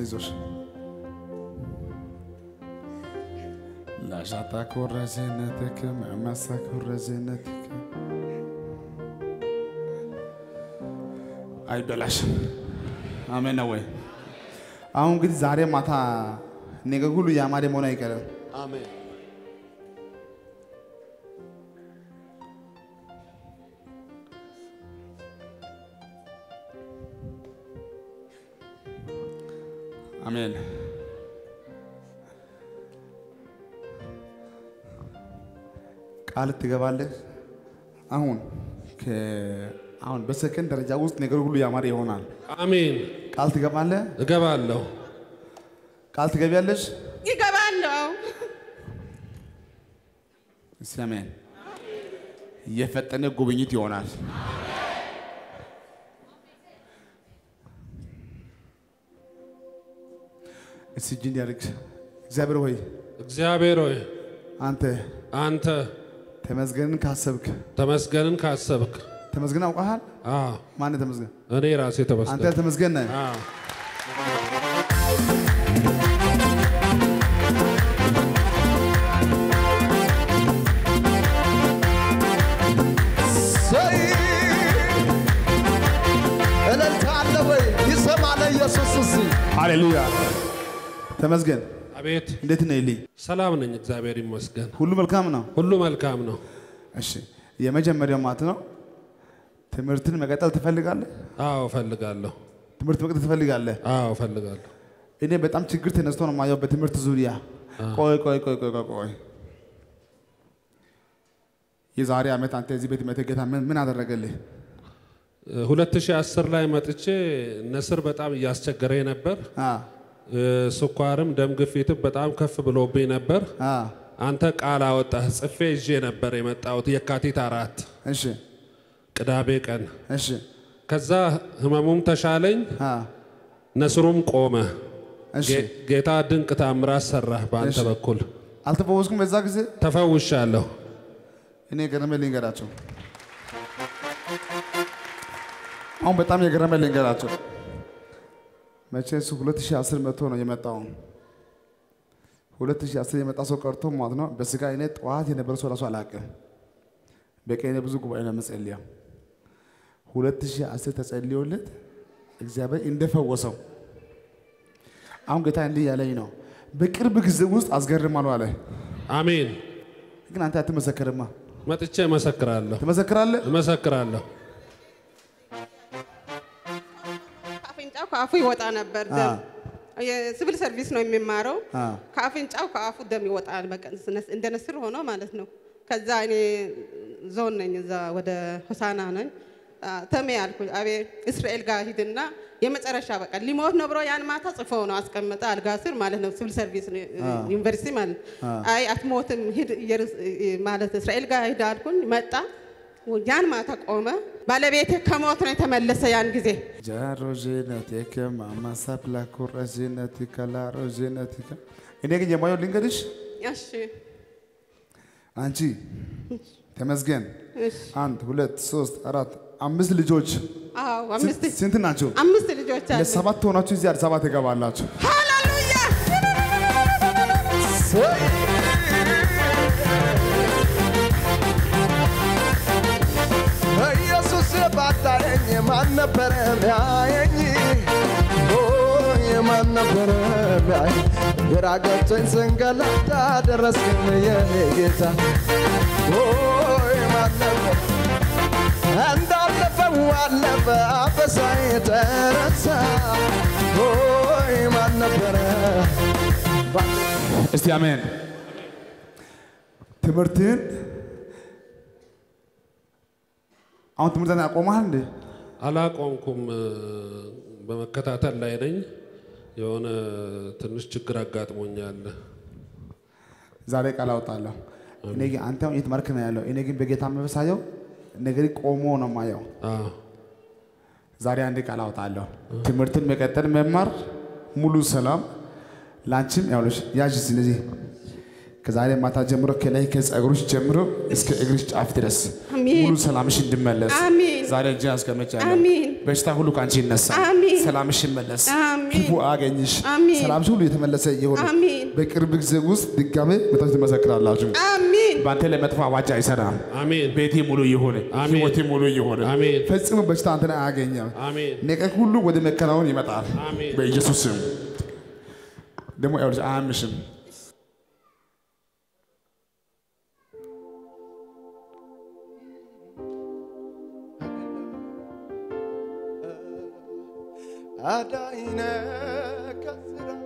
አይዞሽ ላሻታ ኮረዘነትክ ማማሳ ኮረዘነትክ አይበላሽ አሜን ነው ወይ አሁን ግን ዛሬ ማታ ነገ ሁሉ ያማረ መሆን አይቀርም አሜን አሜን ቃል ትገባለህ አሁን በሰከንድ ደረጃ ውስጥ ነገር ሁሉ ያማረ ይሆናል አሜን ቃል ትገባለህ እገባለሁ ቃል ትገቢያለሽ ይገባለሁ አሜን የፈጠነ ጉብኝት ይሆናል እስጂን ያርክ እግዚአብሔር ሆይ አንተ ተመስገንን ካሰብክ ተመስገን አውቀሃል ማን ተመስገን እኔ ራሴ ተመስገን አንተ ተመስገን ነህ ሃሌሉያ ተመስገን አቤት እንዴት ነህ ኢሊ ሰላም ነኝ እግዚአብሔር ይመስገን ሁሉ መልካም ነው እሺ የመጀመሪያው ማለት ነው ትምህርትን መቀጠል ትፈልጋለህ አዎ እፈልጋለሁ ትምህርት መቀጠል ትፈልጋለህ አዎ እፈልጋለሁ እኔ በጣም ችግር ተነስቶ ነው ማየው በትምህርት ዙሪያ ቆይ የዛሬ ዓመት አንተ እዚህ ቤት መተገታ ምን አደረገልህ 2010 ላይ መጥቼ ነስር በጣም እያስቸገረኝ ነበር ስኳርም ደም ግፊትም በጣም ከፍ ብሎብኝ ነበር አንተ ቃል አወጣህ ጽፌ ይዤ ነበር የመጣሁት የካቲት 4 እሺ ቅዳሜ ቀን እሺ ከዛ ህመሙም ተሻለኝ ነስሩም ቆመ እሺ ጌታ ድንቅ ተአምራት ሰራ በአንተ በኩል አልተፈወስኩም በዛ ጊዜ ተፈውሻለሁ እኔ ገረመልኝ ልንገራቸው አሁን በጣም የገረመልኝ ልንገራቸው መቼስ 2010 መጥቶ ነው የመጣው 2010 የመጣ ሰው ቀርቶ ማለት ነው በስጋ እኔ ጠዋት የነበረ ሰው ራሱ አላውቅም በቀን ብዙ ጉባኤ ነው መጸለያው 2010 ተጸልዮለት እግዚአብሔር እንደፈወሰው አሁን ጌታ እንዲህ ያለኝ ነው በቅርብ ጊዜ ውስጥ አስገርማለሁ አለ አሜን ግን አንተ አትመሰክርማ መጥቼ እመሰክራለሁ እመሰክራለሁ አፍንጫው ከአፉ ይወጣ ነበር ደም የሲቪል ሰርቪስ ነው የሚማረው ከአፍንጫው ከአፉ ደም ይወጣል በቀን እንደ ነስር ሆኖ ማለት ነው ከዛ እኔ ዞን ነኝ እዛ ወደ ሆሳና ነኝ ተሜ ያልኩኝ አቤ እስራኤል ጋር ሂድና የመጨረሻ በቃ ሊሞት ነው ብሎ ያን ማታ ጽፎ ነው አስቀመጠ አልጋ ስር ማለት ነው ሲቪል ሰርቪስ ዩኒቨርሲቲ ማለት አይ አትሞትም ሂድ ማለት እስራኤል ጋር ሂድ አልኩኝ መጣ ያን ማታ ቆመ ባለቤቴ ከሞት ነው የተመለሰ ያን ጊዜ ጃሮጀነቲከ ማማሳፕላ ኮረጀነቲከ ላሮጀነቲከ እኔ ግን የማየው ልንገርሽ እሺ አንቺ ተመስገን 1 2 3 4 5 ልጆች አዎ 5 ስንት ናቸው 5 ልጆች አሉ ለሰባት ሆናችሁ እዚህ አዲስ አበባ ትገባላችሁ ሃሌሉያ ኢየሱስ ባታየኝ ማን ነበር የሚያየኝ ማን ነበር የሚያየኝ ግራ ገብቶኝ ስንገላታ ደረስክኝ የኔ ጌታ ማን ነበር እንዳለፈው አለፈ አበሳዬ ተረሳ ማን ነበር እስቲ አሜን ትምህርትን አሁን ትምህርትን አቆማል እንዴ አላቆምኩም በመከታተል ላይ ነኝ የሆነ ትንሽ ችግር አጋጥሞኛል ዛሬ ቃል አውጣለሁ እኔ ግን አንተም እየተማርክ ነው ያለው እኔ ግን በጌታ መንፈሳየው ነገር ቆሞ ነው ማየው ዛሬ አንድ ቃል አውጣለሁ ትምህርትን መቀጠል መማር ሙሉ ሰላም ላንቺም ያውልሽ ያጅ ስለዚህ ከዛሬ ማታ ጀምሮ ከላይ ከጸጉርሽ ጀምሮ እስከ እግርሽ ጫፍ ድረስ ሙሉ ሰላምሽ እንድመለስ ዛሬ እጅ አስቀምጫለሁ። በሽታ ሁሉ ካንቺ ይነሳ፣ ሰላምሽ ይመለስ፣ ክፉ አገኝሽ፣ ሰላምሽ ሁሉ የተመለሰ ይሁን። በቅርብ ጊዜ ውስጥ ድጋሜ መጣች ትመሰክራላችሁ። ባንተ ላይ መጥፎ አዋጅ አይሰራም። ቤቴ ሙሉ ይሁን፣ ህይወቴ ሙሉ ይሁን። ፈጽሞ በሽታ አንተን አያገኝም። ነገር ሁሉ ወደ መከናወን ይመጣል በኢየሱስ ስም። ደግሞ ያውልሽ አያምሽም። አዳይነ ከስራ